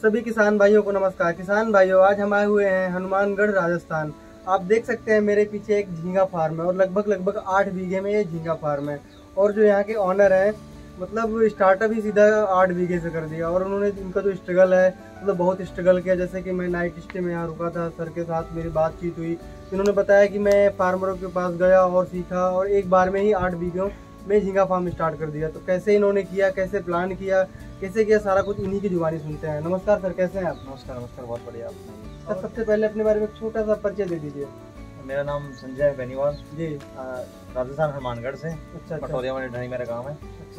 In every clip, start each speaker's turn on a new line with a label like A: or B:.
A: सभी किसान भाइयों को नमस्कार। किसान भाइयों, आज हम आए हुए हैं हनुमानगढ़ राजस्थान। आप देख सकते हैं मेरे पीछे एक झींगा फार्म है और लगभग 8 बीघे में ये झींगा फार्म है। और जो यहाँ के ऑनर हैं, मतलब स्टार्टअप ही सीधा 8 बीघे से कर दिया। और उन्होंने इनका जो स्ट्रगल है, मतलब बहुत स्ट्रगल किया। जैसे कि मैं नाइट स्टे में यहाँ रुका था, सर के साथ मेरी बातचीत हुई। इन्होंने बताया कि मैं फार्मरों के पास गया और सीखा और एक बार में ही 8 बीघों में झींगा फार्म स्टार्ट कर दिया। तो कैसे इन्होंने किया, कैसे प्लान किया, कैसे किया, सारा कुछ इन्हीं की जुबानी सुनते हैं। नमस्कार सर, कैसे हैं आप?
B: नमस्कार नमस्कार, बहुत बढ़िया।
A: सर, सबसे पहले अपने बारे में एक छोटा सा परिचय दे दीजिए।
B: मेरा नाम संजय बेनीवाल
A: जी,
B: राजस्थान हनुमानगढ़ से।
A: अच्छा।
B: पटोरिया में ढाई मेरा गाँव है।
A: अच्छा,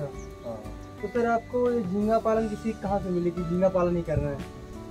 A: तो सर आपको ये झींगा पालन की सीख कहाँ से मिली कि झींगा पालन ही करना है?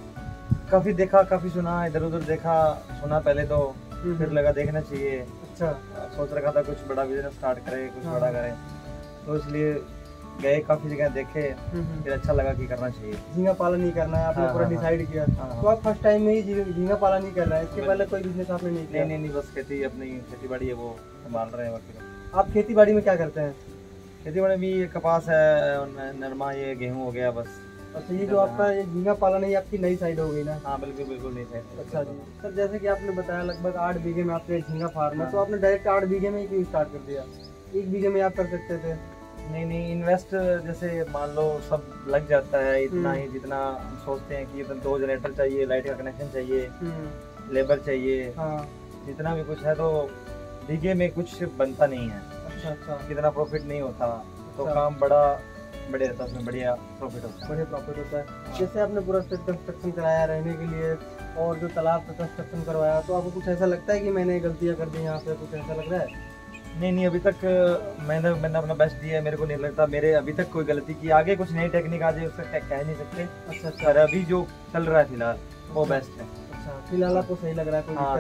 B: काफ़ी देखा, काफ़ी सुना, इधर उधर देखा सुना। पहले तो फिर लगा देखना चाहिए।
A: अच्छा,
B: सोच रखा था कुछ बड़ा बिजनेस स्टार्ट करें, कुछ बड़ा करें, तो इसलिए गए, काफ़ी जगह देखे, फिर अच्छा लगा कि करना चाहिए।
A: झींगा पालन ही करना है, आपने पूरा डिसाइड किया। तो आप फर्स्ट टाइम में ही झींगा पालन ही कर रहे हैं? इसके पहले कोई बिजनेस आपने नहीं किया?
B: नहीं, बस खेती, अपनी खेती बाड़ी है वो संभाल रहे हैं।
A: आप खेती बाड़ी में क्या करते हैं?
B: खेती बाड़ी भी ये कपास है, नरमा, ये गेहूँ हो गया बस।
A: अच्छा, ये जो आपका ये झींगा पालन है, ये आपकी नई साइड हो गई ना?
B: हाँ, बिल्कुल बिल्कुल नहीं साइड।
A: अच्छा जी। सर, जैसे कि आपने बताया लगभग 8 बीघे में आपके झींगा फार्म है, तो आपने डायरेक्ट 8 बीघे में ही क्यों स्टार्ट कर दिया? 1 बीघे में आप कर सकते थे।
B: नहीं, इन्वेस्ट जैसे मान लो सब लग जाता है इतना ही, जितना हम सोचते हैं कि इतना 2 जनरेटर चाहिए, लाइट का कनेक्शन चाहिए, लेबर चाहिए, जितना भी कुछ है, तो बीघे में कुछ बनता नहीं है।
A: अच्छा,
B: कितना प्रॉफिट नहीं होता, तो काम बड़ा बढ़िया रहता है, उसमें बढ़िया प्रॉफिट होता है।
A: बढ़िया प्रॉफिट होता है। जैसे आपने पूरा कंस्ट्रक्शन कराया रहने के लिए और जो तालाब का कंस्ट्रक्शन करवाया, तो आपको कुछ ऐसा लगता है कि मैंने गलतियाँ कर दी यहाँ पे? कुछ ऐसा लग रहा है?
B: नहीं, अभी तक मैंने अपना बेस्ट दिया है। मेरे को नहीं लगता मेरे अभी तक कोई गलती की। आगे कुछ नई टेक्निक आ जाए उसका कह नहीं सकते। अच्छा, अभी जो चल रहा है फिलहाल वो बेस्ट है।
A: अच्छा, फिलहाल आपको सही लग रहा है?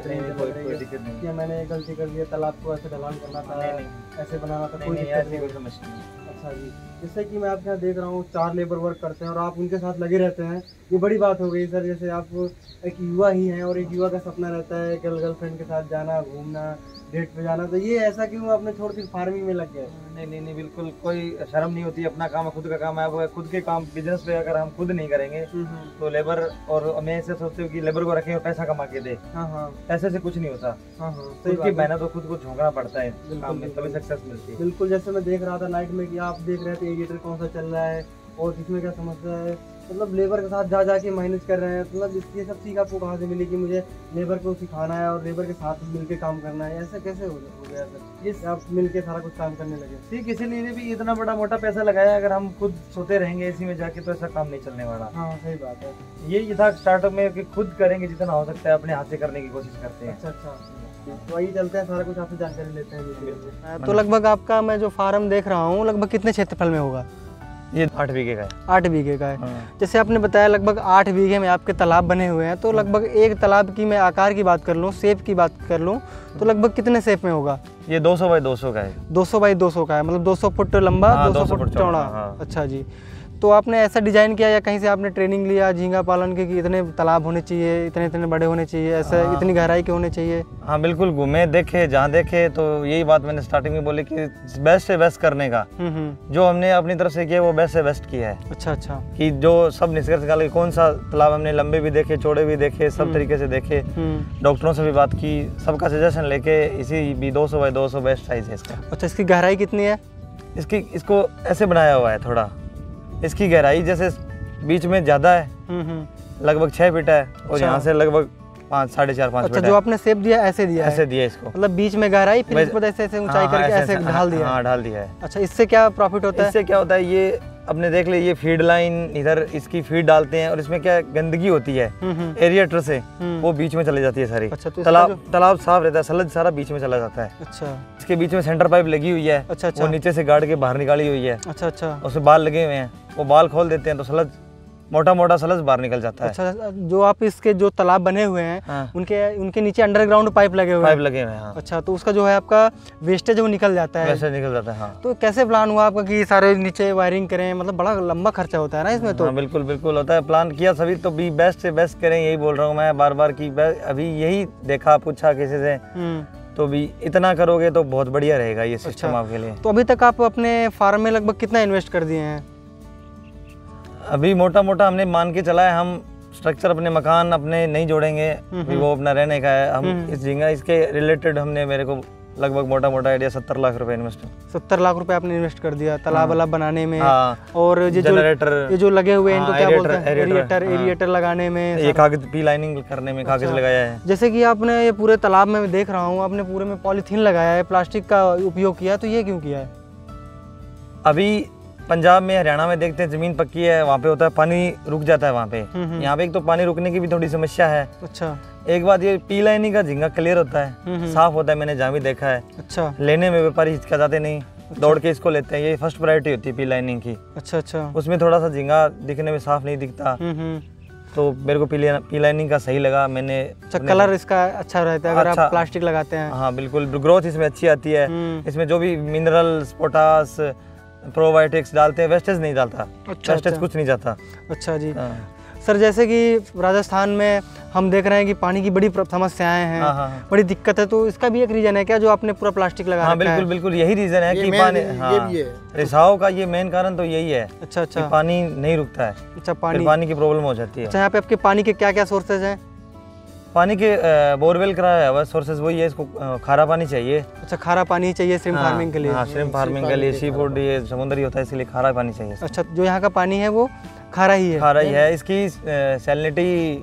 A: कोई
B: दिक्कत नहीं
A: कि मैंने गलती कर दी, तालाब को ऐसे ढलान करना था, ऐसे बनाना था, कोई
B: ऐसी कोई समस्या नहीं।
A: अच्छा जी। जैसे कि मैं आपके यहाँ देख रहा हूँ 4 लेबर वर्क करते हैं और आप उनके साथ लगे रहते हैं, ये बड़ी बात हो गई सर। जैसे आप एक युवा ही हैं और एक युवा का सपना रहता है गर्लफ्रेंड के साथ जाना, घूमना, डेट पे जाना, तो ये ऐसा क्यों आपने छोड़ के फार्मिंग में लग गए?
B: नहीं, बिल्कुल कोई शर्म नहीं होती। अपना काम है, खुद का काम है। खुद के काम बिजनेस पे अगर हम खुद नहीं करेंगे तो लेबर, और मैं ऐसे सोचते हूँ कि लेबर को रखें और पैसा कमा के दे। पैसे से कुछ नहीं होता। खुद की मेहनत तो खुद को झोंकना पड़ता है काम में, तभी सक्सेस मिलती है।
A: बिल्कुल, जैसे मैं देख रहा था नाइट में कि आप देख रहे थे एडिटर कौन सा चल रहा है और किसमें क्या समस्या है, मतलब लेबर के साथ जा के मैनेज कर रहे हैं। मतलब ये सब चीज़ आपको कहाँ से मिली कि मुझे लेबर को सिखाना है और लेबर के साथ मिलके काम करना है? ऐसा कैसे हो गया सर, ये आप मिलके सारा कुछ काम करने लगे?
B: ठीक, इसीलिए भी इतना बड़ा मोटा पैसा लगाया। अगर हम खुद सोते रहेंगे इसी में जाके तो ऐसा काम नहीं चलने वाला।
A: हाँ, सही बात है।
B: ये था स्टार्टअप में कि खुद करेंगे, जितना हो सकता है अपने हाथ से करने की कोशिश करते हैं।
A: अच्छा, तो वही चलते हैं, सारा कुछ आपसे जानकारी लेते हैं। तो लगभग आपका मैं जो फार्म देख रहा हूँ, लगभग कितने क्षेत्रफल में होगा?
B: ये 8 बीघे का है।
A: 8 बीघे का है। जैसे आपने बताया लगभग 8 बीघे में आपके तालाब बने हुए हैं, तो लगभग एक तालाब की मैं आकार की बात कर लूँ, शेप की बात कर लूँ, तो लगभग कितने शेप में होगा?
B: ये 200 बाई 200 का है।
A: 200 बाई 200 का है, मतलब 200 फुट लंबा, 200 फुट चौड़ा। अच्छा जी। तो आपने ऐसा डिजाइन किया या कहीं से आपने ट्रेनिंग लिया झींगा पालन के कि इतने तालाब होने चाहिए, इतने बड़े होने चाहिए, ऐसा इतनी गहराई के होने चाहिए?
B: हाँ, बिल्कुल घूमे, देखे, जहाँ देखे, तो यही बात मैंने स्टार्टिंग में बोली कि बेस्ट से बेस्ट करने का जो हमने अपनी तरफ से किया वो बेस्ट से बेस्ट किया है।
A: अच्छा, कि
B: जो सब निष्कर्ष निकाले, कौन सा तालाब हमने लंबे भी देखे, चौड़े भी देखे, सब तरीके से देखे, डॉक्टरों से भी बात की, सबका सजेशन लेके इसी भी 200 बाई 200 बेस्ट साइज है इसका।
A: अच्छा, इसकी गहराई कितनी है?
B: इसको ऐसे बनाया हुआ है, थोड़ा इसकी गहराई जैसे बीच में ज्यादा है, लगभग 6 फीट है, और यहाँ से लगभग 4.5-5 फीट।
A: अच्छा, जो आपने शेप दिया ऐसे दिया
B: है इसको,
A: मतलब बीच में गहराई, फिर इस पर ऐसे ऊंचाई करके ऐसे ढाल दिया? हाँ,
B: ढाल दिया है।
A: अच्छा, इससे क्या प्रॉफिट होता है?
B: इससे क्या होता है, ये अपने देख ले, ये फीड लाइन इधर इसकी फीड डालते हैं और इसमें क्या गंदगी होती है एरिएटर से, वो बीच में चली जाती है सारी।
A: अच्छा, तो
B: तालाब साफ रहता है, सलज सारा बीच में चला जाता है।
A: अच्छा,
B: इसके बीच में सेंटर पाइप लगी हुई है।
A: अच्छा,
B: वो नीचे से गाड़ के बाहर निकाली हुई है।
A: अच्छा,
B: उसमें बाल लगे हुए हैं, वो बाल खोल देते हैं तो सलज, मोटा सलज बाहर निकल जाता है।
A: अच्छा, जो आप इसके जो तालाब बने हुए हैं उनके नीचे अंडरग्राउंड पाइप लगे हुए हैं।
B: हाँ।
A: अच्छा, तो उसका जो है आपका वेस्टेज वो निकल जाता है?
B: वैसे निकल जाता है, हाँ।
A: तो कैसे प्लान हुआ आपका कि सारे नीचे वायरिंग करें? मतलब बड़ा लंबा खर्चा होता है ना इसमें तो?
B: हाँ, बिल्कुल होता है। प्लान किया सभी तो भी बेस्ट से बेस्ट करें, यही बोल रहा हूँ मैं बार की। अभी यही देखा, पूछा किसी से, तो भी इतना करोगे तो बहुत बढ़िया रहेगा ये सिस्टम आपके लिए।
A: तो अभी तक आप अपने फार्म में लगभग कितना इन्वेस्ट कर दिए हैं?
B: अभी मोटा हमने मान के चला है, हम स्ट्रक्चर अपने मकान अपने नहीं जोड़ेंगे, वो अपना रहने का है। हम इस झींगा इसके रिलेटेड हमने मेरे को लगभग मोटा मोटा आइडिया 70 लाख रुपए इन्वेस्ट।
A: 70 लाख रुपए आपने इन्वेस्ट कर दिया तालाब वालाब बनाने में। और ये जो लगे हुए हैं इनको क्या बोलते हैं, एरिएटर लगाने में,
B: ये कागज पी लाइनिंग करने में कागज लगाया है।
A: जैसे कि आपने ये पूरे तालाब में देख रहा हूँ आपने पूरे में पॉलीथीन लगाया है, प्लास्टिक का उपयोग किया, तो ये क्यों किया है?
B: अभी पंजाब में हरियाणा में देखते हैं जमीन पक्की है, वहाँ पे होता है पानी रुक जाता है वहाँ पे। यहाँ पे एक तो पानी रुकने की भी थोड़ी समस्या है।
A: अच्छा।
B: एक बात ये पी लाइनिंग का झींगा क्लियर होता है, साफ होता है, मैंने जहाँ भी देखा है।
A: अच्छा।
B: लेने में व्यापारी हिचकिचाते नहीं, दौड़ के इसको लेते हैं, ये फर्स्ट प्रायोरिटी होती है पी लाइनिंग की।
A: अच्छा अच्छा।
B: उसमें थोड़ा सा झींगा दिखने में साफ नहीं दिखता, तो मेरे को पी लाइनिंग का सही लगा। मैंने
A: कलर इसका अच्छा रहता है अगर आप प्लास्टिक लगाते हैं।
B: हाँ बिल्कुल, ग्रोथ इसमें अच्छी आती है। इसमें जो भी मिनरल्स, पोटास, प्रोबायोटिक्स डालते हैं, वेस्टेज नहीं डालता। वेस्टेज कुछ नहीं जाता।
A: अच्छा जी। सर जैसे कि राजस्थान में हम देख रहे हैं कि पानी की बड़ी समस्याएं हैं, बड़ी दिक्कत है, तो इसका भी एक रीजन है क्या जो आपने पूरा प्लास्टिक लगा रखा है?
B: बिल्कुल बिल्कुल, यही रीजन है कि पानी रिसाव का ये मेन कारण तो यही है।
A: अच्छा अच्छा।
B: पानी नहीं रुकता है।
A: अच्छा, पानी की
B: प्रॉब्लम हो जाती है।
A: अच्छा, यहाँ पे आपके पानी के क्या क्या सोर्सेज हैं?
B: पानी के बोरवेल कराया हुआ सोर्सेज वही है, इसको खारा पानी चाहिए।
A: अच्छा, खारा पानी चाहिए श्रिम्प फार्मिंग के लिए?
B: हाँ, श्रिम्प फार्मिंग के लिए, सी फूड ये समुद्री होता है इसलिए खारा पानी चाहिए।
A: अच्छा, जो यहाँ का पानी है वो खारा ही है?
B: खारा ही है। इसकी सैलिनिटी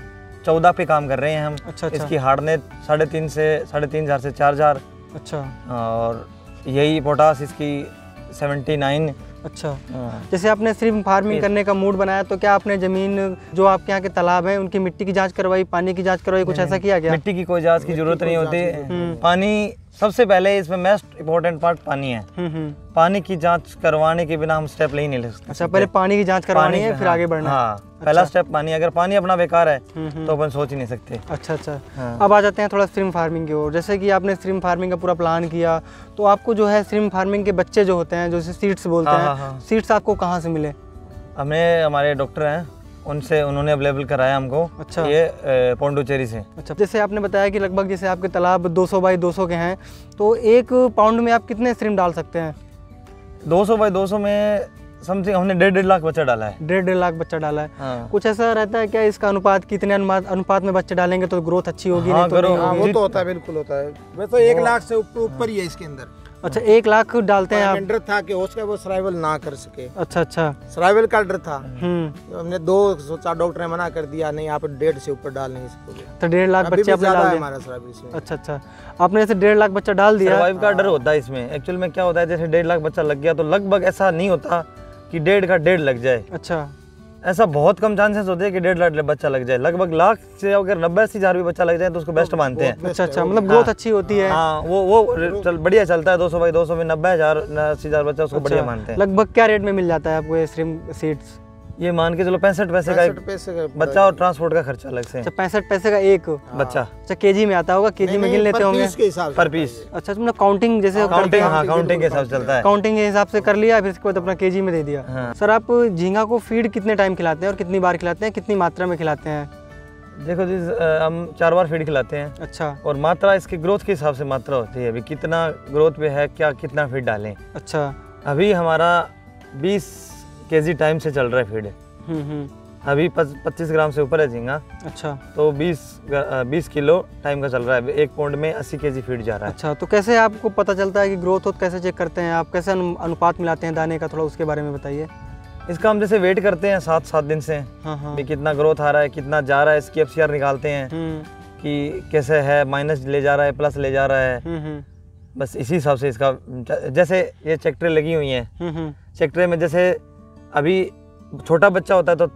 B: 14 पे काम कर रहे हैं हम। अच्छा, इसकी हार्डनेस 3.5 से 3,500 से 4,000।
A: अच्छा।
B: और यही पोटास इसकी 79।
A: अच्छा। जैसे आपने श्रिम्प फार्मिंग करने का मूड बनाया, तो क्या आपने जमीन जो आपके यहाँ के तालाब हैं उनकी मिट्टी की जांच करवाई, पानी की जांच करवाई, कुछ ऐसा किया क्या?
B: मिट्टी की कोई जांच की जरूरत नहीं होती। पानी सबसे पहले इसमें मोस्ट इम्पोर्टेंट पार्ट पानी है। पानी की जांच करवाने के बिना हम स्टेप ले नहीं सकते।
A: अच्छा, पहले पानी की जांच करवानी है, फिर आगे बढ़ना है।
B: हाँ, पहला स्टेप पानी। अगर पानी अपना बेकार है तो अपन सोच ही नहीं सकते।
A: अच्छा अच्छा। अब आ जाते हैं थोड़ा श्रिम्प फार्मिंग की ओर। जैसे कि आपने श्रिम्प फार्मिंग का पूरा प्लान किया, तो आपको जो है श्रिम्प फार्मिंग के बच्चे जो होते हैं, जो सीड्स बोलते हैं, सीड्स आपको कहाँ से मिले?
B: हमें हमारे डॉक्टर हैं उनसे, उन्होंने अवेलेबल कराया हमको। अच्छा। ये पोंडुचेरी से। अच्छा। जैसे
A: आपने बताया कि लगभग जैसे आपके तालाब 200 बाई 200 के हैं, तो 1 पाउंड में आप कितने श्रिम्प डाल सकते हैं?
B: 200 बाई 200 में समथिंग हमने 1.5 लाख बच्चा डाला है।
A: 1.5 लाख बच्चा डाला है। हाँ। कुछ ऐसा रहता है क्या इसका अनुपात, कितने अनुपात में बच्चे डालेंगे तो ग्रोथ अच्छी होगी?
C: हाँ, नहीं तो नहीं? वो तो होता है, बिल्कुल होता है। वैसे 1 लाख से ऊपर ही है इसके अंदर।
A: अच्छा, 1 लाख डालते हैं आप?
C: डर था कि उसका वो सर्वाइवल ना कर सके।
A: अच्छा अच्छा,
C: सर्वाइवल का डर था। हमने 2-4 डॉक्टर ने मना कर दिया, नहीं आप 1.5 से ऊपर डाल नहीं सकोगे।
A: तो 1.5 लाख बच्चे आपने डाल दिए हमारा सर्वाइवल इसमें। अच्छा अच्छा, आपने ऐसे 1.5 लाख बच्चा डाल दिया।
B: सर्वाइव का डर होता है इसमें। एक्चुअल में क्या होता है, जैसे 1.5 लाख बच्चा लग गया तो लगभग ऐसा नहीं होता कि 1.5 का 1.5 लग जाए। अच्छा, ऐसा बहुत कम चांसेस होते हैं कि 1.5 लाख बच्चा लग जाए। लगभग लाख से अगर 90-80 हजार भी बच्चा लग जाए तो उसको बेस्ट मानते हैं।
A: अच्छा अच्छा, मतलब ग्रोथ अच्छी होती है।
B: हाँ, वो बढ़िया चलता है। 200 बाई 200 में 90,000-80,000 बच्चा उसको बढ़िया मानते हैं।
A: लगभग क्या रेट में मिल जाता है आपको ये श्रिम्प सीड्स?
B: ये मान के चलो 65 पैसे का बच्चा और ट्रांसपोर्ट का खर्चा अलग से।
A: 65 पैसे का एक बच्चा। अच्छा, केजी में आता होगा? केजी में गिन लेते होंगे
B: पर पीस।
A: अच्छा, मतलब काउंटिंग जैसे
B: काउंटिंग, हाँ काउंटिंग के हिसाब से चलता है।
A: काउंटिंग के हिसाब से कर लिया, फिर इसके बाद अपना केजी में दे दिया। सर, आप झींगा को फीड कितने टाइम खिलाते हैं और कितनी बार खिलाते हैं, कितनी मात्रा में खिलाते हैं?
B: देखो जी, हम 4 बार फीड खिलाते हैं।
A: अच्छा। और
B: मात्रा इसकी ग्रोथ के हिसाब से मात्रा होती है, अभी कितना ग्रोथ पे है, क्या कितना फीड डालें। अच्छा। अभी हमारा 20 केजी टाइम से चल रहा है फीड। अभी 25 ग्राम से ऊपर है झींगा। अच्छा। तो 20 किलो टाइम का चल रहा है। 1 पाउंड में 80 केजी फीड जा रहा है।
A: अच्छा, तो कैसे आपको पता चलता है कि ग्रोथ हो, कैसे चेक करते हैं आप, कैसे अनुपात मिलाते हैं दाने का, थोड़ा उसके बारे में बताइए।
B: इसका हम जैसे वेट करते हैं 7 दिन से। हाँ। कितना ग्रोथ आ रहा है, कितना जा रहा है, इसकी FCR निकालते हैं कि कैसे है, माइनस ले जा रहा है, प्लस ले जा रहा है। बस इसी हिसाब से इसका, जैसे ये चेक ट्रे लगी हुई हैं, चेक ट्रे में जैसे अभी छोटा बच्चा होता है तो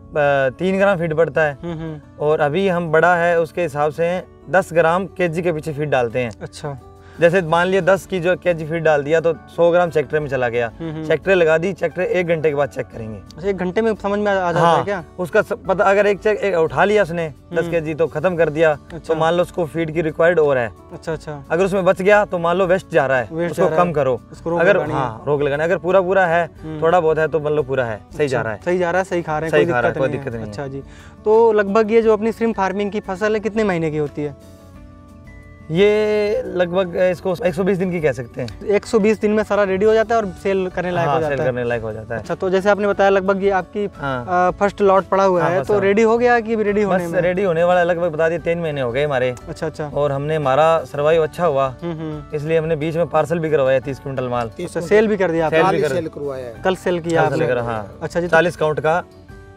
B: 3 ग्राम फीड पड़ता है, और अभी हम बड़ा है उसके हिसाब से 10 ग्राम केजी के पीछे फीड डालते हैं। अच्छा। जैसे मान लिया 10 की जो केजी फीड डाल दिया तो 100 ग्राम चेक ट्रे में चला गया। चेक ट्रे लगा दी, चेक ट्रे 1 घंटे के बाद चेक करेंगे।
A: अच्छा, 1 घंटे में समझ में आ जाता है क्या?
B: उसका पता, अगर एक उठा लिया उसने 10 केजी तो खत्म कर दिया। अच्छा। तो मान लो उसको फीड की रिक्वायर्ड और है। अच्छा अच्छा। अगर उसमें बच गया तो मान लो वेस्ट जा रहा है, उसको कम करो। अगर रोक लगाना, अगर पूरा है, थोड़ा बहुत है तो मान लो पूरा है, सही जा रहा है,
A: सही जा रहा है, सही खा रहे हैं, कोई दिक्कत नहीं। अच्छा जी, तो लगभग ये जो अपनी श्रिम्प फार्मिंग की फसल है कितने महीने की होती है?
B: ये लगभग इसको 120 दिन की कह सकते हैं।
A: 120 दिन में सारा रेडी हो जाता है और सेल करने लायक हो जाता है।
B: सेल करने लायक हो जाता है।
A: अच्छा, तो जैसे आपने बताया लगभग ये आपकी फर्स्ट लॉट पड़ा हुआ है, तो रेडी हो गया कि रेडी होने में?
B: रेडी होने वाला लगभग बता दिए 3 महीने हो गए हमारे।
A: अच्छा। और
B: हमने हमारा सर्वाइव अच्छा हुआ, इसलिए हमने बीच में पार्सल भी करवाया 30 क्विंटल माल।
A: सेल भी कर दिया?
C: सेल करवाया,
A: कल सेल किया?
B: अच्छा जी, 40 काउंट का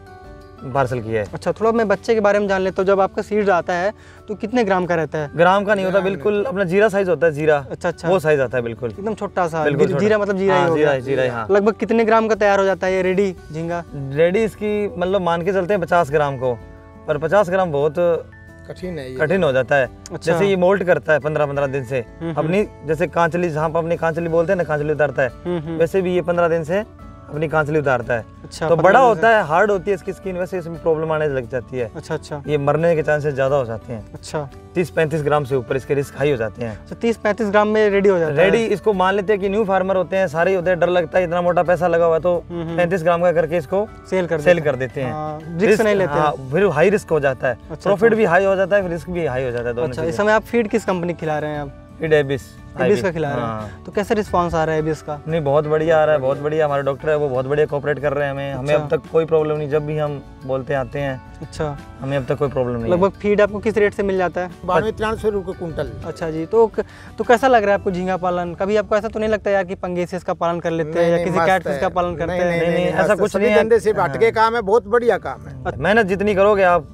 B: पार्सल किया है।
A: अच्छा, थोड़ा मैं बच्चे के बारे में जान लेता हूँ। जब आपका सीड आता है तो कितने ग्राम का रहता है?
B: ग्राम का नहीं होता, बिल्कुल अपना जीरा साइज होता है, जीरा।
A: अच्छा,
B: वो साइज आता है, बिल्कुल
A: एकदम छोटा सा।
B: जीरा
A: मतलब जीरा ही हो गया।
B: जीरा, हाँ।
A: लगभग कितने ग्राम का तैयार हो जाता है ये रेडी झींगा?
B: रेडी इसकी मतलब मान के चलते हैं 50 ग्राम को, पर 50 ग्राम बहुत कठिन हो जाता है। जैसे ये मोल्ट करता है 15-15 दिन से अपनी, जैसे कांचली, जहाँ पर अपनी कांचली बोलते हैं ना, कांचली उतारता है, वैसे भी ये 15 दिन से अपनी कांचली उतारता है।
A: अच्छा,
B: तो बड़ा होता है, हार्ड होती है इसकी स्किन, वैसे इसमें प्रॉब्लम आने लग जाती है।
A: अच्छा,
B: ये मरने के चांसेस ज्यादा हो जाते हैं।
A: अच्छा,
B: 30-35 ग्राम से ऊपर इसके रिस्क हाई हो जाते हैं।
A: 30-35 ग्राम में रेडी हो जाता है? रेडी
B: इसको मान लेते हैं कि न्यू फार्मर होते हैं, सारे होते हैं, डर लगता है, इतना मोटा पैसा लगा हुआ, तो 35 ग्राम का करके इसको सेल कर देते हैं।
A: रिस्क नहीं लेते हैं,
B: फिर हाई रिस्क हो जाता है। प्रॉफिट भी हाई हो जाता है, रिस्क भी हाई हो जाता है दोनों।
A: अच्छा, इस समय आप फीड किस कंपनी खिला रहे हैं? आप
B: फीड एबिस
A: का खिला रहे हैं। तो कैसे रिस्पांस आ रहा है एबिस का?
B: नहीं, बहुत बढ़िया आ रहा है, बहुत बढ़िया। हमारे डॉक्टर है वो बहुत बढ़िया कोऑपरेट कर रहे हैं हमें अब तक कोई प्रॉब्लम नहीं, जब भी हम बोलते आते हैं।
A: अच्छा,
B: हमें अब तक कोई प्रॉब्लम नहीं।
A: लगभग फीड आपको किस रेट से मिल जाता है?
C: 92-93 रुपये कुंटल।
A: अच्छा जी, तो कैसा लग रहा है आपको झींगा पालन? कभी आपको ऐसा तो नहीं लगता यार कि पंगेसिस का पालन कर लेते हैं या किसी कैटफिश का पालन करते हैं?
B: नहीं, ऐसा कुछ नहीं है।
C: धंधे से हट के काम है, बहुत बढ़िया काम है।
B: मेहनत जितनी करोगे आप,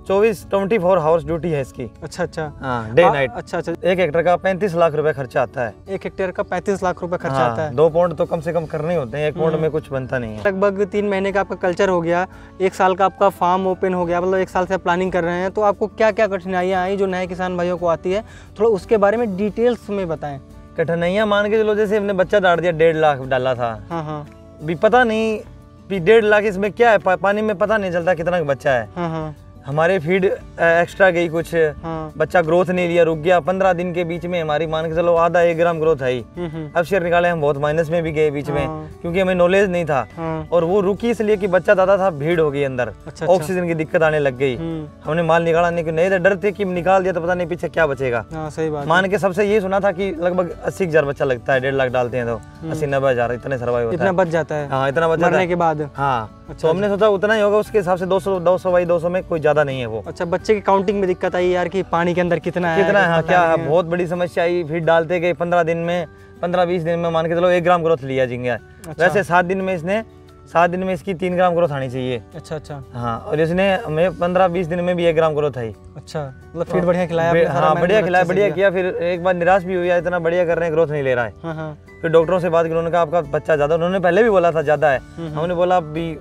B: 24 हावर्स ड्यूटी है इसकी।
A: अच्छा,
B: हाँ, डे नाइट।
A: अच्छा।
B: 1 हेक्टेयर का 35 लाख रुपए खर्चा आता है।
A: 1 हेक्टेयर का 35 लाख रुपए खर्चा आता है।
B: 2 पौंड तो कम से कम करने होते हैं, 1 पौंड में कुछ बनता नहीं है।
A: लगभग 3 महीने का आपका कल्चर हो गया, 1 साल का आपका फार्म ओपन हो गया, मतलब 1 साल से आप प्लानिंग कर रहे हैं, तो आपको क्या क्या कठिनाइयाँ आई जो नए किसान भाइयों को आती है, थोड़ा उसके बारे में डिटेल्स में बताएं।
B: कठिनाइयाँ मान के चलो, जैसे हमने बच्चा डाल दिया, 1.5 लाख डाला था।
A: हाँ।
B: भी पता नहीं 1.5 लाख इसमें क्या है, पानी में पता नहीं चलता कितना बच्चा है।
A: हाँ।
B: हमारे फीड एक्स्ट्रा गई कुछ, बच्चा ग्रोथ नहीं लिया, रुक गया। 15 दिन के बीच में हमारी मान के चलो आधा 1 ग्राम ग्रोथ आई। अब शेयर निकाले, हम बहुत माइनस में भी गए बीच में, क्योंकि हमें नॉलेज नहीं था। और वो रुकी इसलिए कि बच्चा दादा था, भीड़ हो गई अंदर। ऑक्सीजन की दिक्कत आने लग गई। हमने माल निकाला नहीं तो डर थे कि निकाल दिया तो पता नहीं पीछे क्या बचेगा।
A: सही बात।
B: मान के सबसे ये सुना था कि लगभग 80,000 बच्चा लगता है, 1.5 लाख डालते हैं तो 80-90 इतने सर्वाइव होता है।
A: इतना बच जाता है?
B: हाँ, इतना बच जाता है
A: के बाद।
B: हाँ, तो हमने सोचा उतना ही होगा, उसके हिसाब से 200 बाई 200 में कोई ज्यादा नहीं है वो।
A: अच्छा, बच्चे की काउंटिंग में दिक्कत आई यार कि पानी के अंदर कितना है?
B: हाँ, क्या है, बहुत बड़ी समस्या आई। फिर डालते गए 15 दिन में, 15-20 दिन में मान के चलो 1 ग्राम ग्रोथ लिया झींगा। वैसे 7 दिन में इसकी 3 ग्राम ग्रोथ आनी चाहिए।
A: अच्छा।
B: हाँ, और इसने हमें 15-20 दिन में भी 1 ग्राम ग्रोथ आई।
A: अच्छा, मतलब फीड बढ़िया खिलाया?
B: हाँ, बढ़िया खिलाया, बढ़िया किया। फिर एक बार निराश भी हुआ, इतना बढ़िया कर रहे हैं, ग्रोथ नहीं ले रहा है। फिर डॉक्टरों से बात की, उन्होंने कहा आपका बच्चा ज्यादा, उन्होंने पहले भी बोला था ज्यादा है। हमने बोला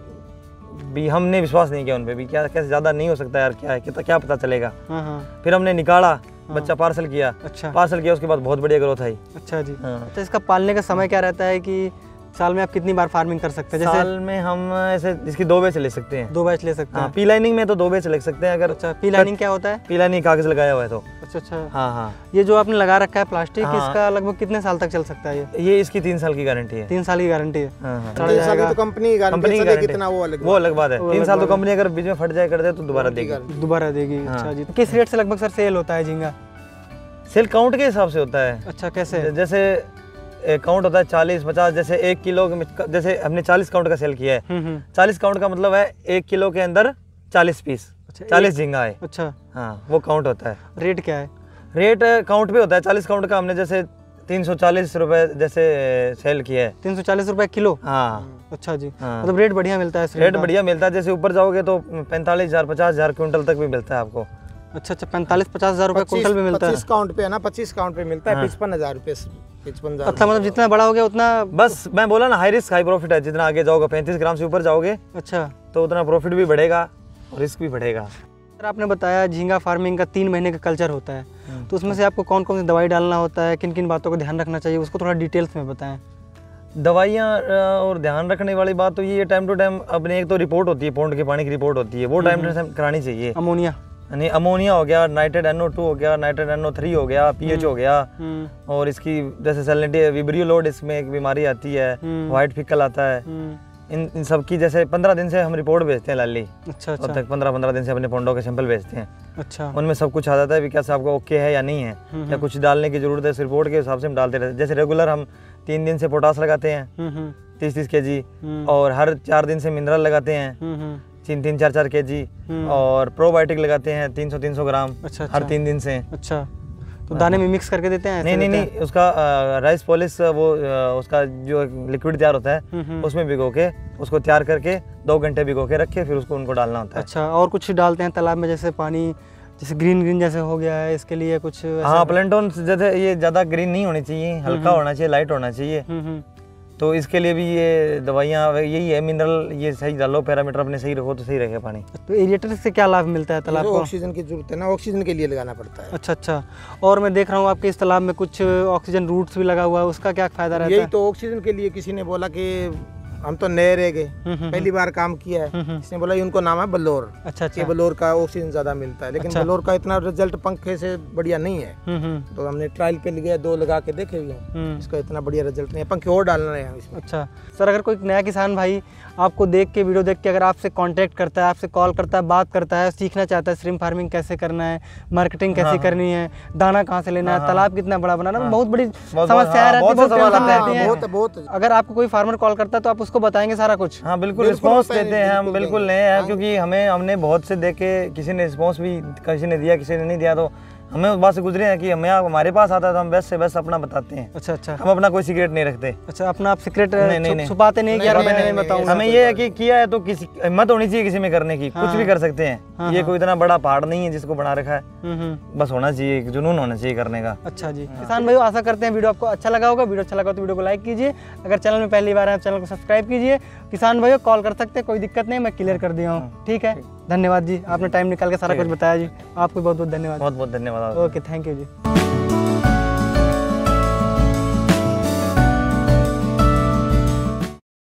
B: भी हमने विश्वास नहीं किया उन पे भी, क्या कैसे ज्यादा नहीं हो सकता यार, क्या है, क्या पता चलेगा। फिर हमने निकाला, बच्चा पार्सल किया। अच्छा, पार्सल किया, उसके बाद बहुत बढ़िया ग्रोथ आई।
A: अच्छा जी। अच्छा, इसका पालने का समय क्या रहता है कि साल में आप कितनी बार फार्मिंग कर सकते हैं?
B: साल में हम ऐसे इसकी 2 बैच ले सकते हैं।
A: 2 बैच ले सकते हैं?
B: पी लाइनिंग में तो 2 बैच ले सकते हैं अगर।
A: अच्छा, पी लाइनिंग क्या होता है?
B: पी लाइनिंग कागज लगाया हुआ है तो।
A: अच्छा।
B: हाँ।
A: ये जो आपने लगा रखा है प्लास्टिक, इसका लगभग कितने साल तक चल सकता है?
B: ये इसकी 3 साल की गारंटी है।
A: 3 साल की गारंटी है?
C: 3 साल की तो कंपनी गारंटी, कितना वो अलग बात
B: है। 3 साल तो कंपनी अगर बीच में फट जाए कर दे तो दोबारा देगी।
A: अच्छा जी। किस रेट से लगभग सर सेल होता है झींगा?
B: सेल काउंट के हिसाब से होता है।
A: अच्छा, कैसे?
B: जैसे काउंट होता है 40-50, जैसे 1 किलो, जैसे हमने 40 काउंट का सेल किया है। 40 काउंट का मतलब है 1 किलो के अंदर 40 पीस। अच्छा, 40 झींगा है।
A: अच्छा।
B: हाँ, वो काउंट होता है।
A: रेट क्या है?
B: रेट काउंट पे होता है। 40 काउंट का हमने जैसे 340 रुपए जैसे सेल किया है।
A: 340 रुपए किलो?
B: हाँ।
A: अच्छा जी। मतलब रेट बढ़िया मिलता है?
B: रेट बढ़िया मिलता है। जैसे ऊपर जाओगे तो 45,000 50,000 क्विंटल तक भी मिलता है आपको।
A: अच्छा, 45-50,000 रुपए क्विंटल में मिलता है?
C: 25 काउंट पे है ना, 25 काउंट पे मिलता है। 55,000 रुपए।
A: अच्छा, मतलब जितना बड़ा हो गया उतना,
B: बस मैं बोला ना, हाई रिस्क हाई प्रॉफिट है। जितना आगे जाओगे 35 ग्राम से ऊपर जाओगे,
A: अच्छा,
B: तो उतना प्रॉफिट भी बढ़ेगा और रिस्क भी बढ़ेगा।
A: सर, आपने बताया झींगा फार्मिंग का 3 महीने का कल्चर होता है, तो उसमें से आपको कौन कौन सी दवाई डालना होता है, किन किन बातों का ध्यान रखना चाहिए, उसको थोड़ा डिटेल्स में बताएं।
B: दवाइयाँ और ध्यान रखने वाली बात तो ये टाइम टू टाइम अपने, एक तो रिपोर्ट होती है, पौंड के पानी की रिपोर्ट होती है, वो टाइम टू टाइम करानी चाहिए। अमोनिया हो गया, नाइट्रेट NO2 हो गया, नाइट्रेट NO3 हो गया, pH हो गया, और इसकी जैसे सैलिनिटी विब्रियो लोड, इसमें एक बीमारी आती है, व्हाइट फिकल आता है, इन सब की जैसे 15 दिन से हम रिपोर्ट भेजते हैं लाली।
A: अच्छा
B: तब तक 15 दिन से अपने पोंडों के सैंपल भेजते हैं।
A: अच्छा,
B: उनमें सब कुछ आ जाता है भी क्या आपका ओके है या नहीं है, या कुछ डालने की जरूरत है, इस रिपोर्ट के हिसाब से हम डालते रहते हैं। जैसे रेगुलर हम 3 दिन से पोटास लगाते हैं 30-30 kg, और हर 4 दिन से मिनरल लगाते हैं 3-3, 4-4 kg, और प्रोबायोटिक लगाते हैं 300-300 ग्राम हर 3 दिन से।
A: अच्छा, तो दाने में मिक्स करके देते हैं?
B: नहीं, उसका राइस पॉलिश वो उसका जो लिक्विड तैयार होता है उसमें भिगो के उसको तैयार करके 2 घंटे भिगो के रखे, फिर उसको उनको डालना होता है।
A: अच्छा, और कुछ डालते हैं तालाब में जैसे पानी, जैसे ग्रीन जैसे हो गया है, इसके लिए कुछ?
B: हाँ, प्लेंटोन जैसे ये ज़्यादा ग्रीन नहीं होनी चाहिए, हल्का होना चाहिए, लाइट होना चाहिए। तो इसके लिए भी ये दवाइयाँ यही है, मिनरल ये सही डालो, पैरामीटर अपने सही रखो तो सही रहेगा पानी।
A: तो एरिएटर से क्या लाभ मिलता है तालाब को?
C: ऑक्सीजन की जरूरत है ना, ऑक्सीजन के लिए लगाना पड़ता है।
A: अच्छा अच्छा, और मैं देख रहा हूँ आपके इस तालाब में कुछ ऑक्सीजन रूट्स भी लगा हुआ है, उसका क्या फायदा रहता है?
C: यही तो ऑक्सीजन के लिए किसी ने बोला कि हम तो नए रह गए, पहली बार काम किया है, इसने बोला उनको नाम है बलोर।
A: अच्छा अच्छा,
C: बलोर का ऑक्सीजन ज्यादा मिलता है, लेकिन
A: अच्छा,
C: बलोर का इतना रिजल्ट पंखे से बढ़िया नहीं है। तो हमने ट्रायल पे लिए 2 लगा के देखे हुए हैं, इसका इतना बढ़िया रिजल्ट नहीं है, पंखे और डालना है इसमें।
A: अच्छा सर, अगर कोई नया किसान भाई आपको देख के, वीडियो देख के अगर आपसे कांटेक्ट करता है, आपसे कॉल करता है, बात करता है, सीखना चाहता है श्रिम्प फार्मिंग कैसे करना है, मार्केटिंग कैसे करनी है, दाना कहाँ से लेना है, तालाब कितना बड़ा बनाना, बहुत बड़ी समस्या रहती है। अगर आपको कोई फार्मर कॉल करता है तो आप उसको बताएंगे सारा कुछ?
B: हाँ बिल्कुल, रिस्पॉन्स देते हैं हम, बिल्कुल नए हैं, क्योंकि हमने बहुत से देखे, किसी ने रिस्पॉन्स भी किसी ने दिया, किसी ने नहीं दिया, तो हमें उस बात से गुजरे हैं कि हमारे पास आता है तो हम बेस्ट से बेस्ट अपना बताते हैं। अच्छा अच्छा, हम अपना कोई सीक्रेट नहीं रखते। अच्छा, अपना आप सीक्रेट छुपाते नहीं कि यार मैं नहीं बताऊंगा। हमें ये है कि किया है तो किसी हिम्मत होनी चाहिए किसी में करने की, कुछ भी कर सकते हैं। ये कोई इतना बड़ा पहाड़ नहीं है जिसको बना रखा है, बस होना चाहिए, जुनून होना चाहिए करने का। अच्छा जी, किसान भाई आशा करते हैं वीडियो आपको अच्छा लगा होगा। वीडियो अच्छा लगा तो वीडियो को लाइक कीजिए, अगर चैनल में पहली बार है चैनल को सब्सक्राइब कीजिए। किसान भाइयों कॉल कर सकते हैं, कोई दिक्कत नहीं, मैं क्लियर कर दिया हूँ। ठीक है, धन्यवाद जी, आपने टाइम निकाल के सारा कुछ बताया जी, आपको बहुत बहुत धन्यवाद। बहुत बहुत धन्यवाद। Okay, thank you ji.